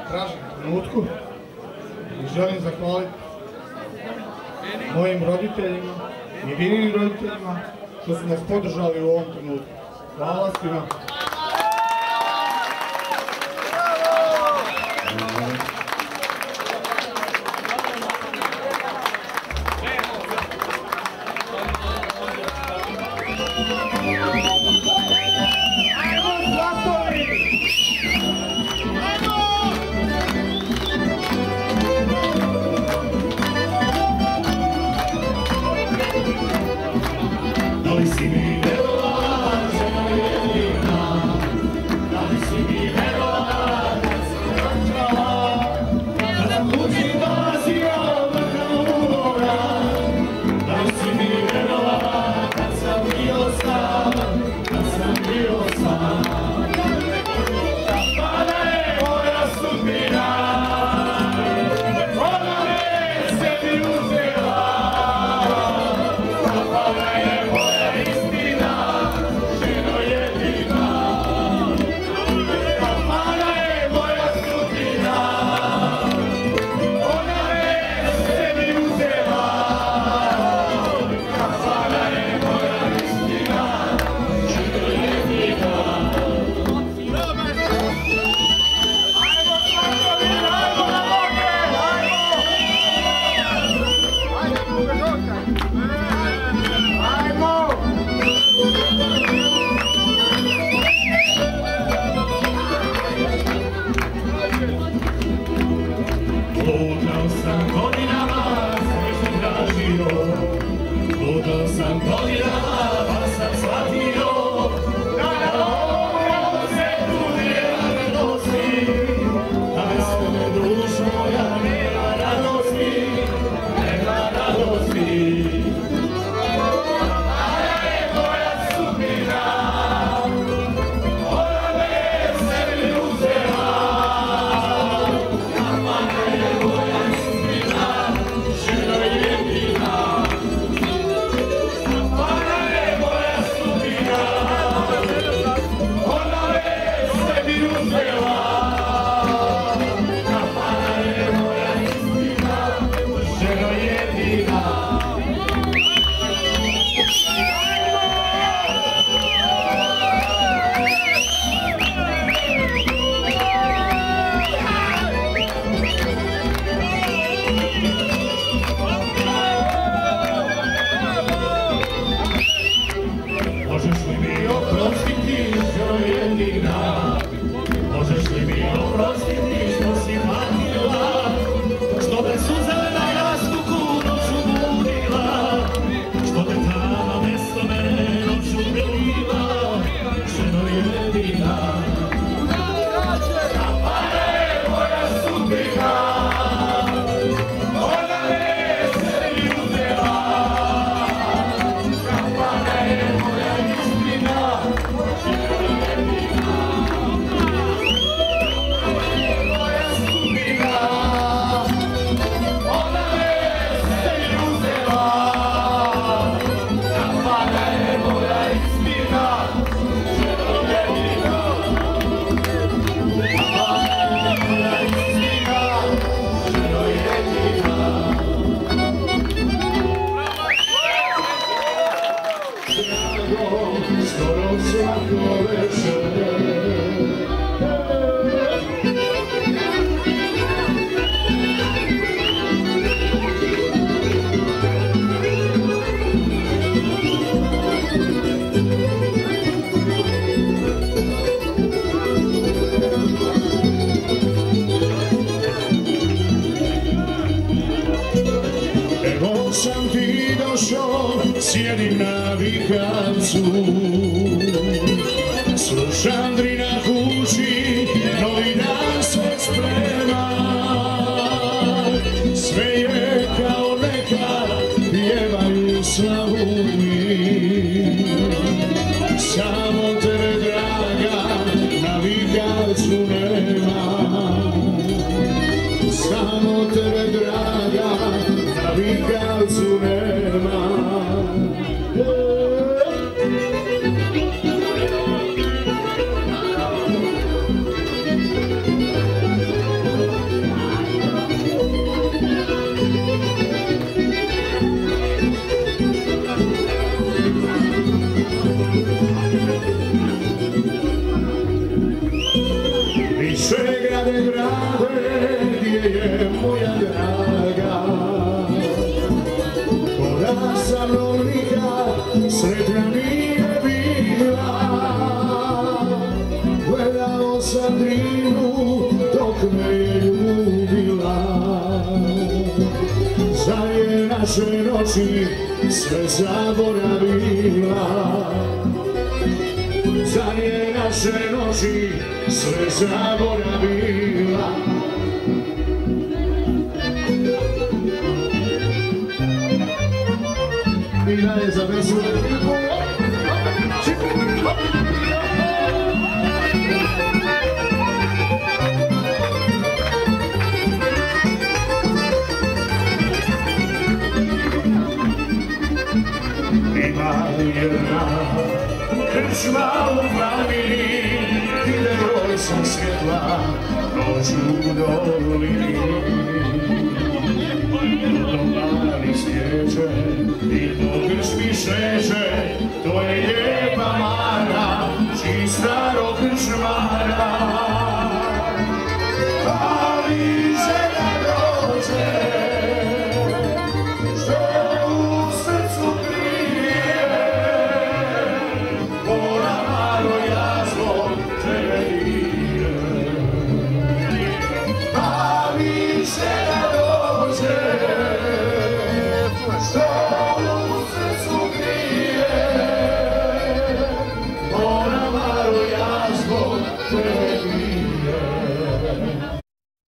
tražim trenutku i želim zahvaliti mojim roditeljima i Vininim roditeljima što su nas podržali u ovom trenutku. Hvala svima. Sjedim na Vikavcu, slušam Drina kući, novi dan se sprema. Sve je kao nekad, pjevaju Slavuni. Samo tebe, draga, na Vikavcu nema. Samo tebe, draga, na Vikavcu nema. grade, grade, gdje je moja draga? Ona sa mnom nikad sretna nije bila. Gledao sam Drinu dok me je ljubila. Za je naše noći sve zaboravila. Za je naše noći sve zaboravila. I dalje za vesu. Ima jedna krčma u planini, gdje broj sam svjetla noću u dolini. Do mali stječe i do krčmi šeće, to je